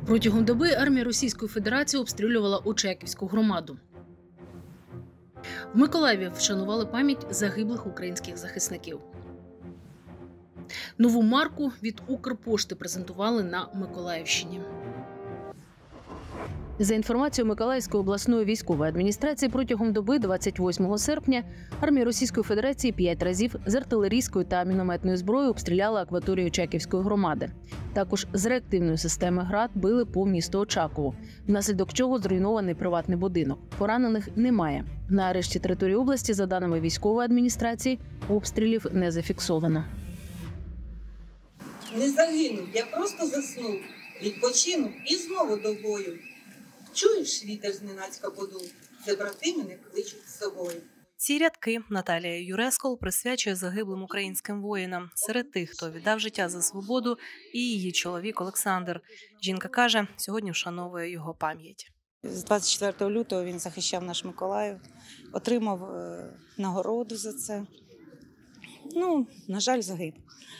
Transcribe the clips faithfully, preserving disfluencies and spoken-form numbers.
Протягом доби армія Російської Федерації обстрілювала Очаківську громаду. В Миколаєві вшанували пам'ять загиблих українських захисників. Нову марку від Укрпошти презентували на Миколаївщині. За інформацією Миколаївської обласної військової адміністрації, протягом доби двадцять восьмого серпня армія Російської Федерації п'ять разів з артилерійської та мінометної зброї обстріляла акваторію Очаківської громади. Також з реактивної системи «Град» били по місту Очаково, внаслідок чого зруйнований приватний будинок. Поранених немає. На решті території області, за даними військової адміністрації, обстрілів не зафіксовано. Не загинув, я просто заснув, відпочинув і знову до бою. Чуєш, вітер зненацька подув, це брати мене кличуть з собою. Ці рядки Наталія Юрескол присвячує загиблим українським воїнам. Серед тих, хто віддав життя за свободу, і її чоловік Олександр. Жінка каже, сьогодні вшановує його пам'ять. З двадцять четвертого лютого він захищав наш Миколаїв, отримав е, нагороду за це. Ну, на жаль, загинув.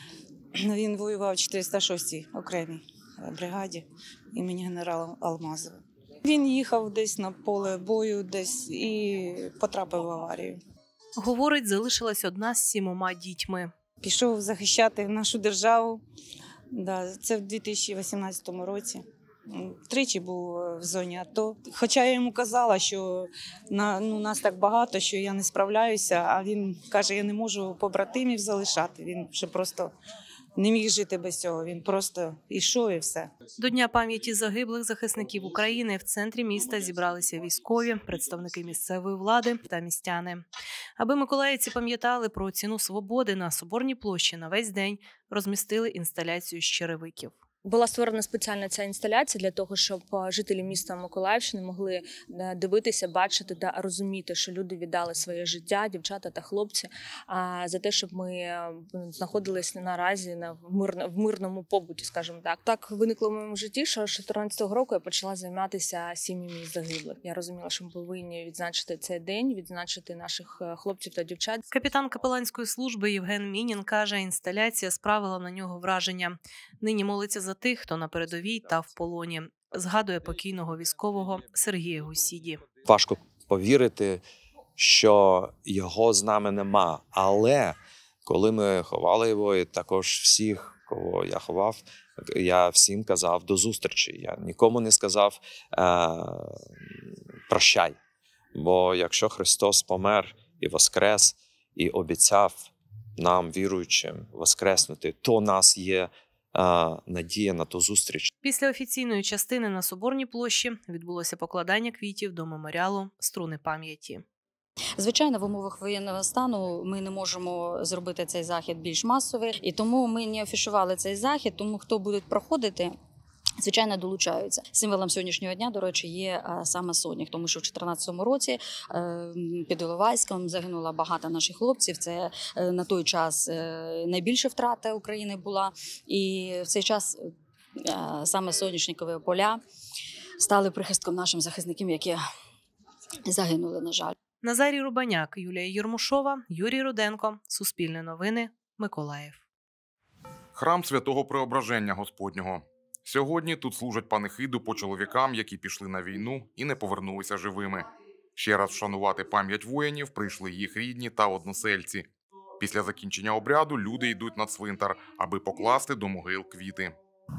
Він воював в чотириста шостій окремій бригаді імені генерала Алмазова. Він їхав десь на поле бою десь і потрапив в аварію. Говорить, залишилась одна з сімома дітьми. Пішов захищати нашу державу. Да, це в дві тисячі вісімнадцятому році. Тричі був в зоні АТО. Хоча я йому казала, що на, ну, нас так багато, що я не справляюся, а він каже, я не можу побратимів залишати. Він вже просто не міг жити без цього, він просто йшов і все. До Дня пам'яті загиблих захисників України в центрі міста зібралися військові, представники місцевої влади та містяни. Аби миколаївці пам'ятали про ціну свободи, на Соборній площі на весь день розмістили інсталяцію з черевиків. Була створена спеціальна ця інсталяція для того, щоб жителі міста Миколаївщини могли дивитися, бачити та розуміти, що люди віддали своє життя, дівчата та хлопці, за те, щоб ми знаходилися наразі в мирному побуті, скажімо так. Так виникло в моєму житті, що з чотирнадцятого року я почала займатися сім'ями загиблих. Я розуміла, що ми повинні відзначити цей день, відзначити наших хлопців та дівчат. Капітан капеланської служби Євген Мінін каже, інсталяція справила на нього враження. Нині молиться за тих, хто на передовій та в полоні. Згадує покійного військового Сергія Гусіді. Важко повірити, що його з нами нема. Але коли ми ховали його, і також всіх, кого я ховав, я всім казав до зустрічі. Я нікому не сказав е- прощай. Бо якщо Христос помер і воскрес, і обіцяв нам, віруючим, воскреснути, то у нас є надія на ту зустріч. Після офіційної частини на Соборній площі відбулося покладання квітів до меморіалу «Струни пам'яті». Звичайно, в умовах воєнного стану ми не можемо зробити цей захід більш масовий, і тому ми не афішували цей захід, тому хто буде проходити, звичайно, долучаються. Символом сьогоднішнього дня, до речі, є саме Сонях, тому що в чотирнадцятому році під Іловайськом загинуло багато наших хлопців. Це на той час найбільша втрата України була. І в цей час саме соняшникові поля стали прихистком нашим захисникам, які загинули, на жаль. Назарій Рубаняк, Юлія Єрмушова, Юрій Руденко. Суспільне новини. Миколаїв. Храм Святого Преображення Господнього. Сьогодні тут служать панихиду по чоловікам, які пішли на війну і не повернулися живими. Ще раз вшанувати пам'ять воїнів прийшли їх рідні та односельці. Після закінчення обряду люди йдуть на цвинтар, аби покласти до могил квіти.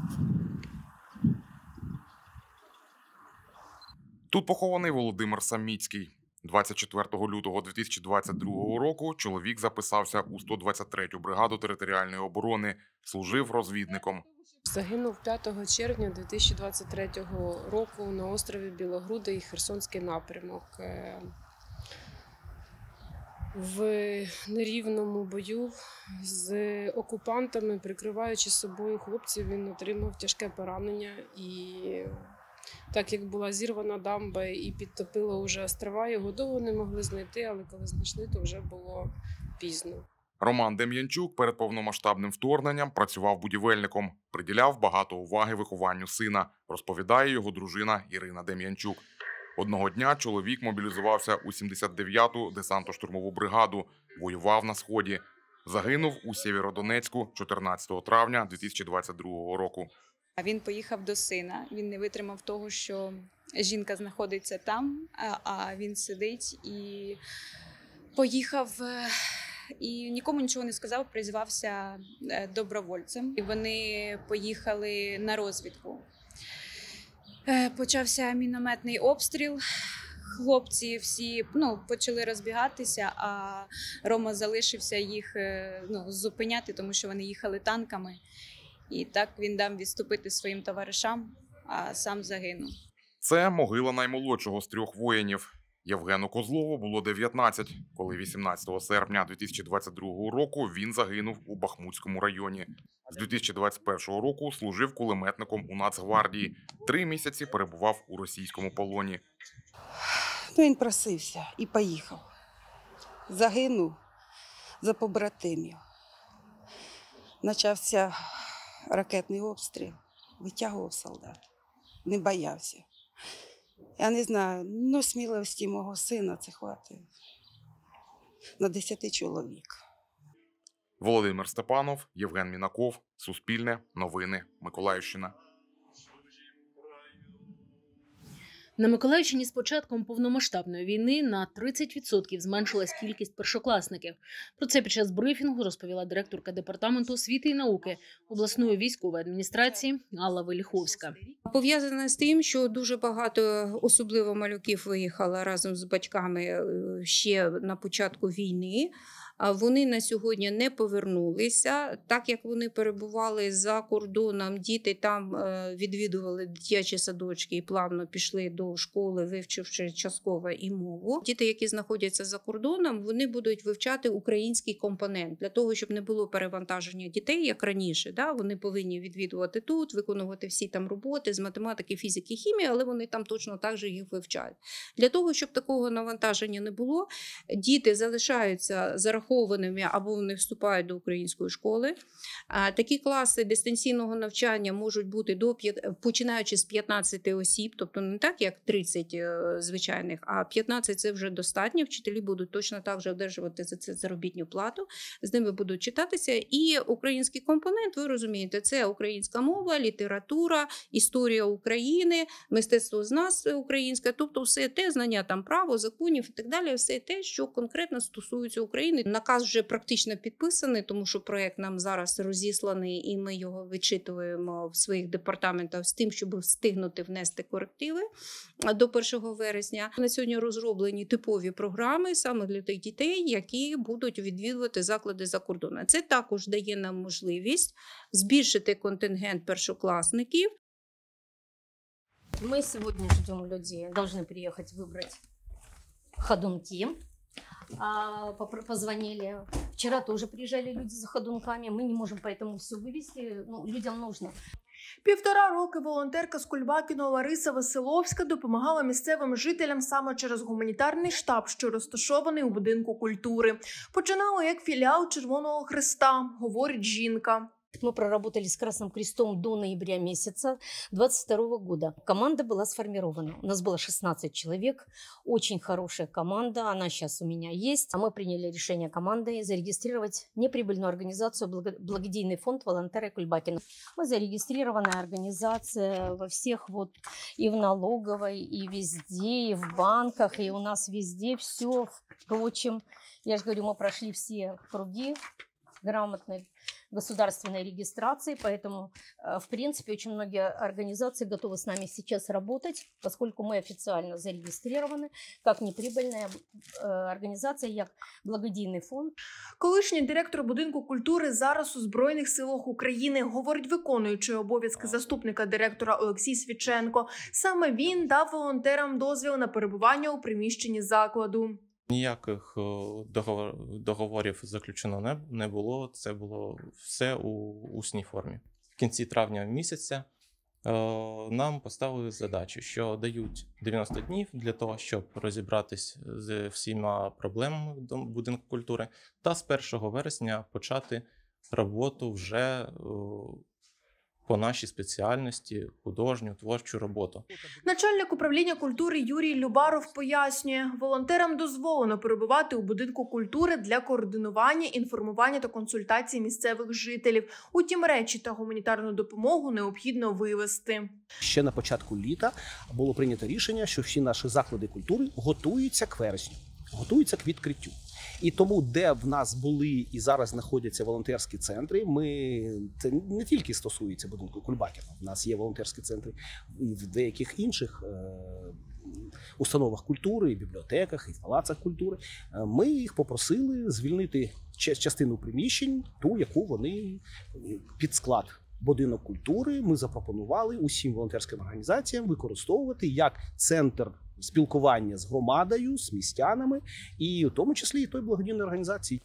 Тут похований Володимир Саміцький. двадцять четвертого лютого дві тисячі двадцять другого року чоловік записався у сто двадцять третю бригаду територіальної оборони, служив розвідником. Загинув п'ятого червня дві тисячі двадцять третього року на острові Білогрудий, Херсонський напрямок. В нерівному бою з окупантами, прикриваючи собою хлопців, він отримав тяжке поранення. І так як була зірвана дамба і підтопила вже острова, його довго не могли знайти, але коли знайшли, то вже було пізно. Роман Дем'янчук перед повномасштабним вторгненням працював будівельником, приділяв багато уваги вихованню сина, розповідає його дружина Ірина Дем'янчук. Одного дня чоловік мобілізувався у сімдесят дев'яту десантно-штурмову бригаду, воював на Сході. Загинув у Сєвєродонецьку чотирнадцятого травня дві тисячі двадцять другого року. Він поїхав до сина, він не витримав того, що жінка знаходиться там, а він сидить, і поїхав і нікому нічого не сказав, призвався добровольцем. І вони поїхали на розвідку. Почався мінометний обстріл. Хлопці всі ну, почали розбігатися, а Рома залишився їх ну, зупиняти, тому що вони їхали танками. І так він дав відступити своїм товаришам, а сам загинув. Це могила наймолодшого з трьох воїнів. Євгену Козлову було дев'ятнадцять, коли вісімнадцятого серпня дві тисячі двадцять другого року він загинув у Бахмутському районі. З дві тисячі двадцять першого року служив кулеметником у Нацгвардії. Три місяці перебував у російському полоні. Ну, він просився і поїхав. Загинув за побратимів. Почався ракетний обстріл, витягував солдат, не боявся. Я не знаю, ну сміливості мого сина це хватить на десяти чоловік. Володимир Степанов, Євген Мінаков, Суспільне, Новини, Миколаївщина. На Миколаївщині з початком повномасштабної війни на тридцять відсотків зменшилась кількість першокласників. Про це під час брифінгу розповіла директорка департаменту освіти і науки обласної військової адміністрації Алла Веліховська. Пов'язане з тим, що дуже багато, особливо малюків, виїхало разом з батьками ще на початку війни. Вони на сьогодні не повернулися, так як вони перебували за кордоном, діти там відвідували дитячі садочки і плавно пішли до школи, вивчивши частково і мову. Діти, які знаходяться за кордоном, вони будуть вивчати український компонент. Для того, щоб не було перевантаження дітей, як раніше, да, вони повинні відвідувати тут, виконувати всі там роботи з математики, фізики, хімії, але вони там точно так же їх вивчають. Для того, щоб такого навантаження не було, діти залишаються зарахованими або вони вступають до української школи. Такі класи дистанційного навчання можуть бути до починаючи з п'ятнадцяти осіб, тобто не так, як тридцять звичайних, а п'ятнадцять – це вже достатньо. Вчителі будуть точно так же одержувати за це заробітну плату, з ними будуть читатися. І український компонент, ви розумієте, це українська мова, література, історія України, мистецтвознавство українське, тобто все те, знання там право, законів і так далі, все те, що конкретно стосується України. Наказ вже практично підписаний, тому що проєкт нам зараз розісланий і ми його вичитуємо в своїх департаментах з тим, щоб встигнути внести корективи до першого вересня. На сьогодні розроблені типові програми саме для тих дітей, які будуть відвідувати заклади за кордоном. Це також дає нам можливість збільшити контингент першокласників. Ми сьогодні ждемо людей, повинні приїхати вибрати ходунки. Позвонили. Вчера тоже приезжали люди за ходунками. Мы не можем поэтому все вывести. Ну, людям нужно. Півтора роки волонтерка з Кульбакіного Лариса Василовська допомагала місцевим жителям саме через гуманітарний штаб, що розташований у будинку культури. Починала як філіал Червоного Хреста, говорить жінка. Мы проработали с Красным Крестом до ноября месяца двадцать второго года. Команда была сформирована. У нас было шестнадцать человек. Очень хорошая команда. Она сейчас у меня есть. Мы приняли решение командой зарегистрировать неприбыльную организацию «Благодійний фонд волонтеры Кульбакина». Мы зарегистрированная организация во всех, вот и в налоговой, и везде, и в банках, и у нас везде все. Впрочем, я же говорю, мы прошли все круги грамотной государственной регистрации, поэтому, в принципе, очень многие организации готовы с нами сейчас работать, поскольку мы официально зарегистрированы как неприбыльная организація, як благодійний фонд. Колишній директор будинку культури зараз у Збройних силах України, говорить виконуючий обов'язки заступника директора Олексій Свіченко. Саме він дав волонтерам дозвіл на перебування у приміщенні закладу. Ніяких договор, договорів заключено не, не було, це було все у усній формі. В кінці травня місяця е, нам поставили задачу, що дають дев'яносто днів для того, щоб розібратись з всіма проблемами в будинку культури, та з першого вересня почати роботу вже е, по нашій спеціальності, художню, творчу роботу. Начальник управління культури Юрій Любаров пояснює, волонтерам дозволено перебувати у будинку культури для координування, інформування та консультацій місцевих жителів. Утім, речі та гуманітарну допомогу необхідно вивезти. Ще на початку літа було прийнято рішення, що всі наші заклади культури готуються к вересню, готуються к відкриттю. І тому, де в нас були і зараз знаходяться волонтерські центри, ми це не тільки стосується будинку Кульбакіна. У нас є волонтерські центри і в деяких інших е, установах культури, і бібліотеках, і в палацах культури. Ми їх попросили звільнити частину приміщень, ту, яку вони під склад будинок культури ми запропонували усім волонтерським організаціям використовувати як центр спілкування з громадою, з містянами, і в тому числі і той благодійної організації.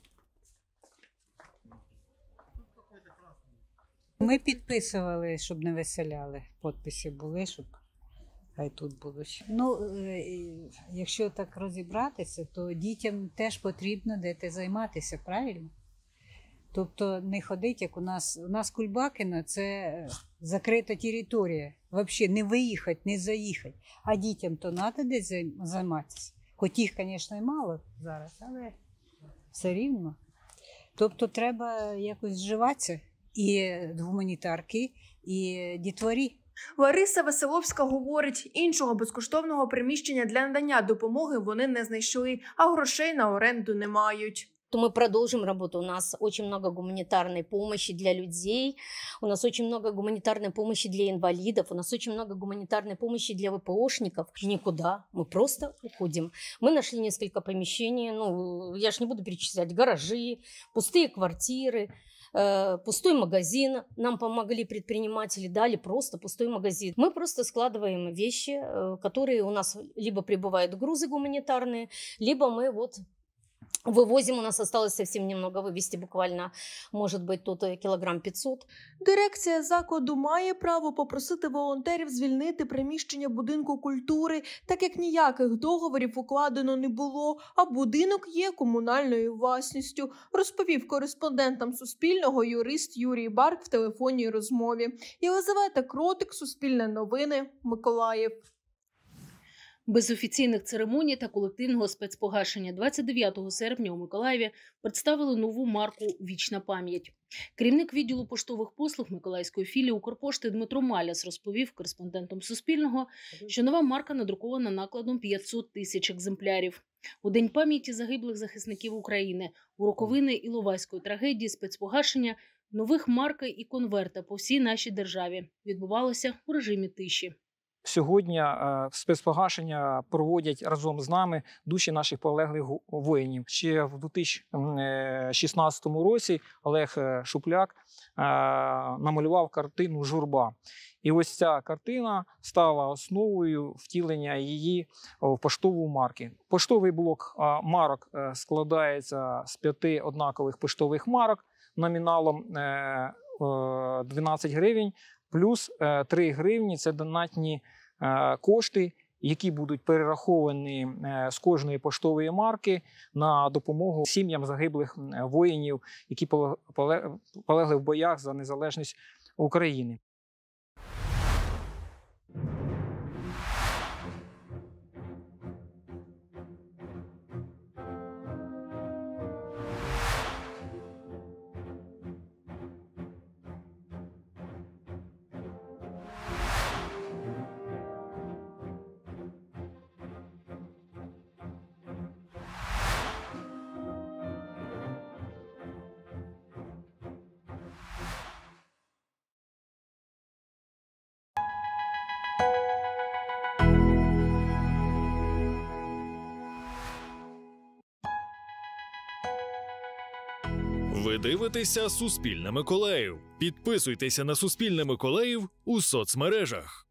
Ми підписували, щоб не виселяли. Підписи були, щоб хай тут будуть. Ну, якщо так розібратися, то дітям теж потрібно де займатися, правильно? Тобто не ходить, як у нас. У нас Кульбакіно – це закрита територія. Взагалі не виїхати, не заїхати. А дітям то треба десь займатися. Хоч їх, звісно, і мало зараз, але все рівно. Тобто треба якось зживатися і гуманітарки, і дітворі. Лариса Веселовська говорить, іншого безкоштовного приміщення для надання допомоги вони не знайшли, а грошей на оренду не мають. То мы продолжим работу. У нас очень много гуманитарной помощи для людей, у нас очень много гуманитарной помощи для инвалидов, у нас очень много гуманитарной помощи для ВПОшников. Никуда, мы просто уходим. Мы нашли несколько помещений, ну, я ж не буду перечислять, гаражи, пустые квартиры, э, пустой магазин. Нам помогли предприниматели, дали просто пустой магазин. Мы просто складываем вещи, э, которые у нас либо прибывают грузы гуманитарные, либо мы вот вывозим, у нас осталось совсем немного вывести, буквально, может быть, тут кілограм п'ятсот. Дирекція закладу має право попросити волонтерів звільнити приміщення будинку культури, так як ніяких договорів укладено не було, а будинок є комунальною власністю, розповів кореспондентам Суспільного юрист Юрій Барк в телефонній розмові. Єлизавета Кротик, Суспільне новини, Миколаїв. Без офіційних церемоній та колективного спецпогашення двадцять дев'ятого серпня у Миколаєві представили нову марку «Вічна пам'ять». Керівник відділу поштових послуг Миколаївської філії Укрпошти Дмитро Маляс розповів кореспондентам Суспільного, що нова марка надрукована накладом п'ятсот тисяч екземплярів. У День пам'яті загиблих захисників України, у роковини Іловайської трагедії спецпогашення нових марки і конверта по всій нашій державі відбувалося у режимі тиші. Сьогодні спецпогашення проводять разом з нами душі наших полеглих воїнів. Ще в дві тисячі шістнадцятому році Олег Шупляк намалював картину «Журба». І ось ця картина стала основою втілення її в поштову марки. Поштовий блок марок складається з п'яти однакових поштових марок номіналом дванадцять гривень. Плюс три гривні – це донатні кошти, які будуть перераховані з кожної поштової марки на допомогу сім'ям загиблих воїнів, які полегли в боях за незалежність України. Ви дивитеся «Суспільне Миколаїв». Підписуйтеся на «Суспільне Миколаїв» у соцмережах.